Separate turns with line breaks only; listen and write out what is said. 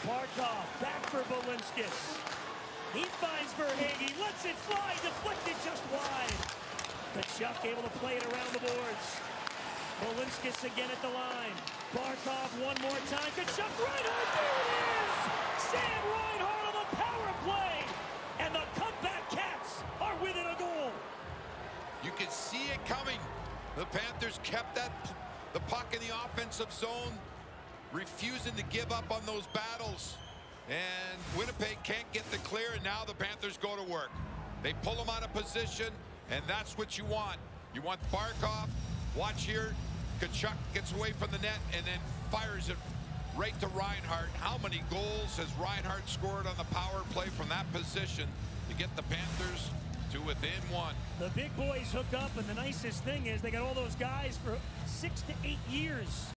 Barkov back for Balinskis. He finds Verhaeghe, lets it fly, deflected just wide. Tkachuk able to play it around the boards. Balinskis again at the line. Barkov one more time. Tkachuk, Reinhart, there it is! Sam Reinhart on the power play! And the comeback Cats are within a goal.
You can see it coming. The Panthers kept the puck in the offensive zone, refusing to give up on those battles. And Winnipeg can't get the clear, and now the Panthers go to work. They pull them out of position, and that's what you want. You want Barkov. Watch here. Tkachuk gets away from the net and then fires it right to Reinhart. How many goals has Reinhart scored on the power play from that position to get the Panthers to within one?
The big boys hook up, and the nicest thing is they got all those guys for 6 to 8 years.